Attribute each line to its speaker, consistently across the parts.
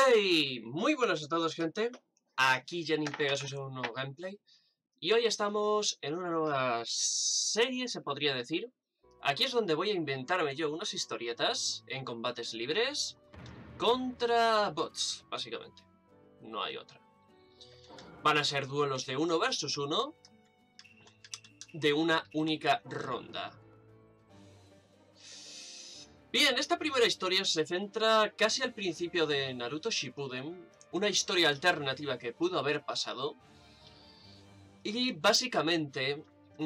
Speaker 1: Hey, muy buenas a todos, gente. Aquí Janine Pegasus en un nuevo gameplay. Y hoy estamos en una nueva serie, se podría decir. Aquí es donde voy a inventarme yo unas historietas en combates libres contra bots, básicamente. No hay otra. Van a ser duelos de 1 versus 1 de una única ronda. Bien, esta primera historia se centra casi al principio de Naruto Shippuden, una historia alternativa que pudo haber pasado. Y básicamente,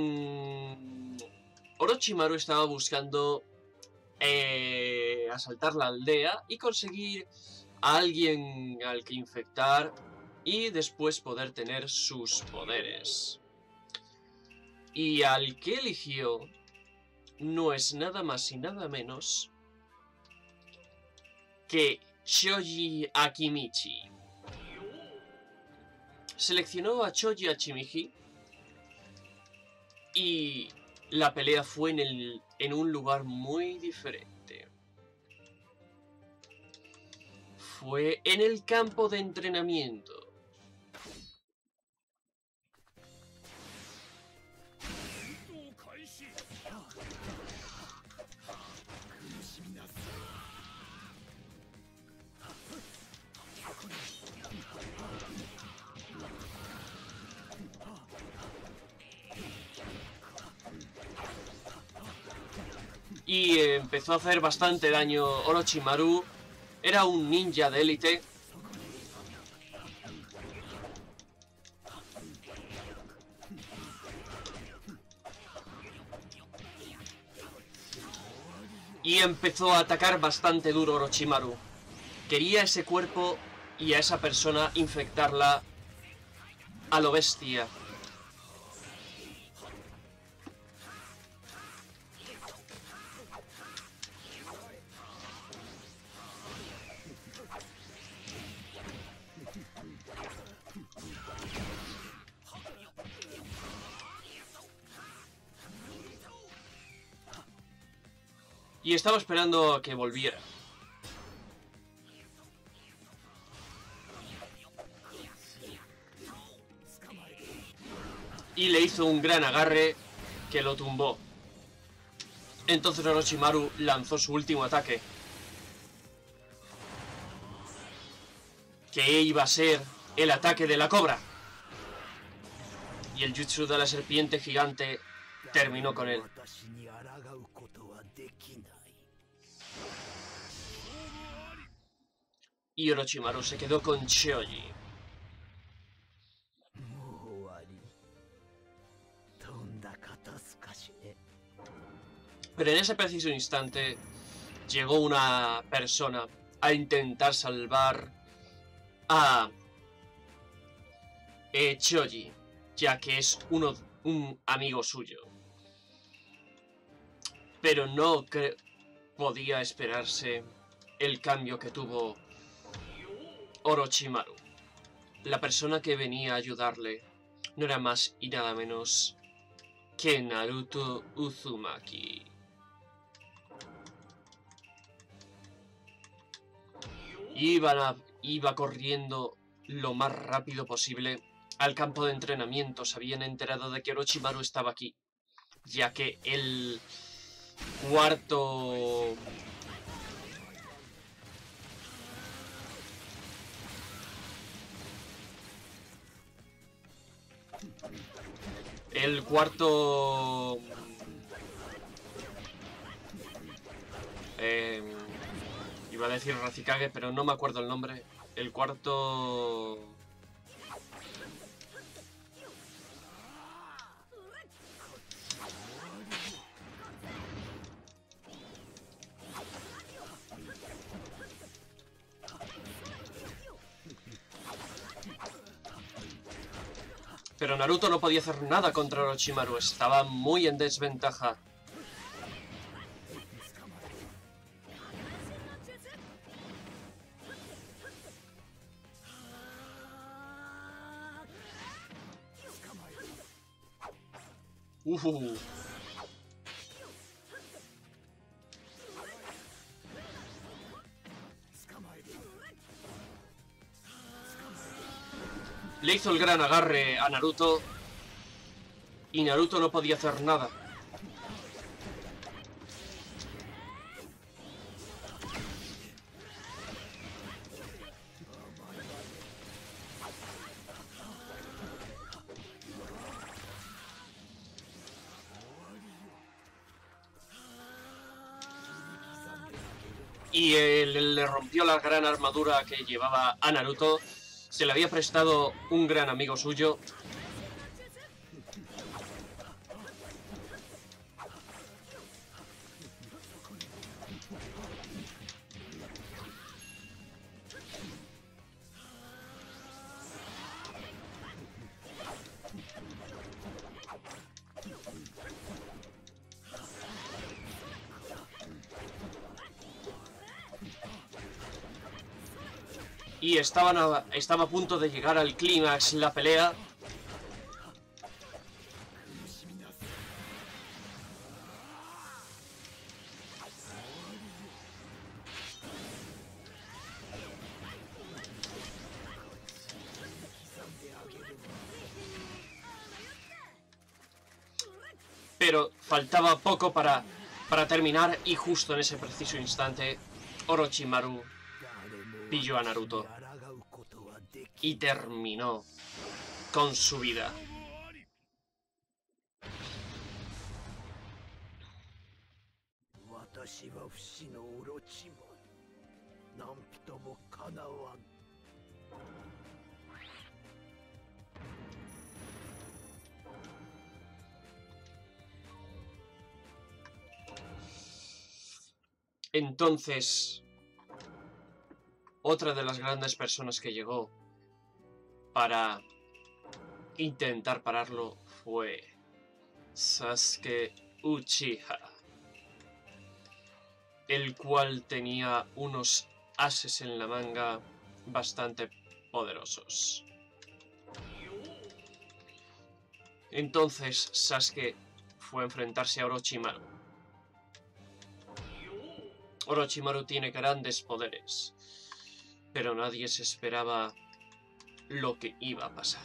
Speaker 1: Orochimaru estaba buscando asaltar la aldea y conseguir a alguien al que infectar y después poder tener sus poderes. Y al que eligió no es nada más y nada menos que Choji Akimichi. Seleccionó a Choji Akimichi y la pelea fue en un lugar muy diferente. Fue en el campo de entrenamiento. Y empezó a hacer bastante daño Orochimaru. Era un ninja de élite. Y empezó a atacar bastante duro Orochimaru. Quería ese cuerpo y a esa persona infectarla a lo bestia. Y estaba esperando a que volviera. Y le hizo un gran agarre que lo tumbó. Entonces Orochimaru lanzó su último ataque, que iba a ser el ataque de la cobra. Y el jutsu de la serpiente gigante terminó con él. Y Orochimaru se quedó con Choji. Pero en ese preciso instante llegó una persona a intentar salvar a Choji, ya que es un amigo suyo. Pero no podía esperarse el cambio que tuvo Orochimaru. La persona que venía a ayudarle no era más y nada menos que Naruto Uzumaki. Iba corriendo lo más rápido posible al campo de entrenamiento. Se habían enterado de que Orochimaru estaba aquí, ya que el cuarto... iba a decir Razikage, pero no me acuerdo el nombre. El cuarto... Pero Naruto no podía hacer nada contra Orochimaru. Estaba muy en desventaja. Le hizo el gran agarre a Naruto y Naruto no podía hacer nada. Y él le rompió la gran armadura que llevaba a Naruto. Se le había prestado un gran amigo suyo. Y estaba a punto de llegar al clímax la pelea. Pero faltaba poco para terminar y justo en ese preciso instante Orochimaru pilló a Naruto y terminó con su vida. Entonces, otra de las grandes personas que llegó para intentar pararlo fue Sasuke Uchiha, el cual tenía unos ases en la manga bastante poderosos. Entonces Sasuke fue a enfrentarse a Orochimaru. Orochimaru tiene grandes poderes, pero nadie se esperaba lo que iba a pasar.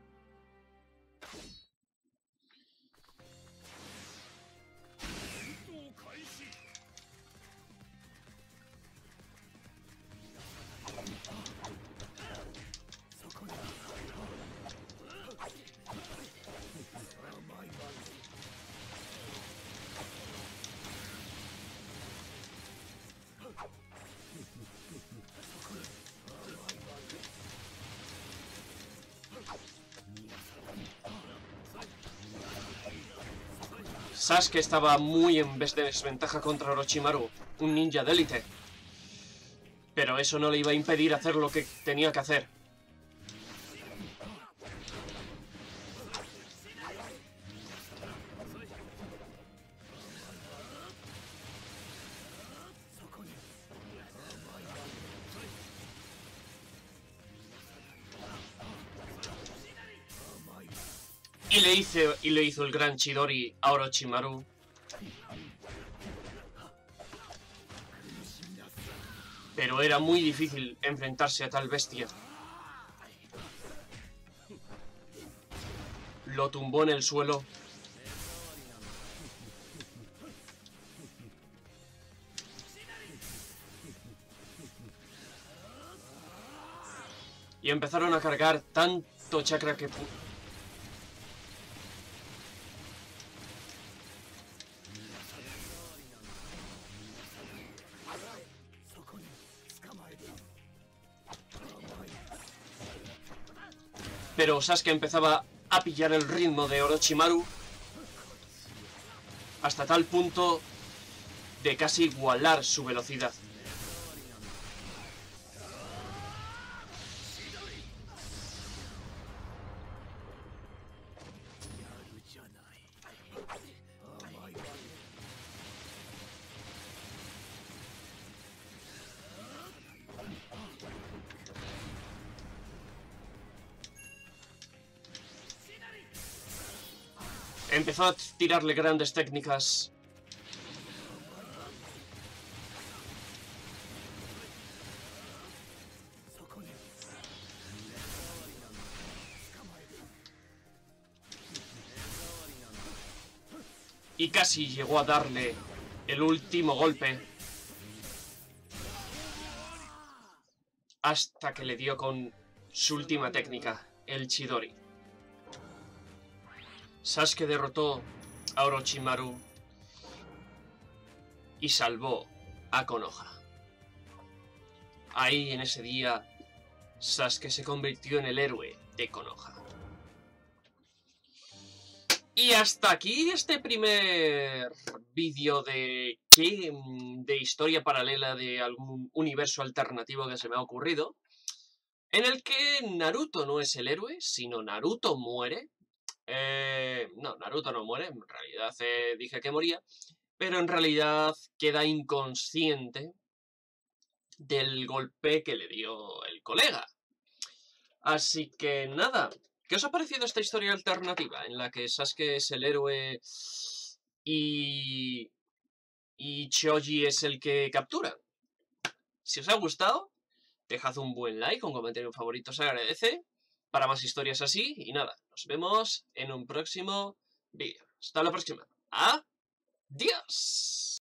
Speaker 1: Sasuke estaba muy en desventaja contra Orochimaru, un ninja de élite. Pero eso no le iba a impedir hacer lo que tenía que hacer. Y le hizo el gran Chidori a Orochimaru. Pero era muy difícil enfrentarse a tal bestia. Lo tumbó en el suelo. Y empezaron a cargar tanto chakra que... Pero Sasuke empezaba a pillar el ritmo de Orochimaru hasta tal punto de casi igualar su velocidad. Empezó a tirarle grandes técnicas. y casi llegó a darle el último golpe. Hasta que le dio con su última técnica, el Chidori. Sasuke derrotó a Orochimaru y salvó a Konoha. Ahí, en ese día, Sasuke se convirtió en el héroe de Konoha. Y hasta aquí este primer vídeo de historia paralela de algún universo alternativo que se me ha ocurrido, en el que Naruto no es el héroe, sino Naruto muere. No, Naruto no muere, en realidad dije que moría, pero en realidad queda inconsciente del golpe que le dio el colega. Así que nada, ¿qué os ha parecido esta historia alternativa en la que Sasuke es el héroe y Choji es el que captura? Si os ha gustado, dejad un buen like, un comentario favorito se agradece, para más historias así, y nada, nos vemos en un próximo vídeo. Hasta la próxima. ¡Adiós!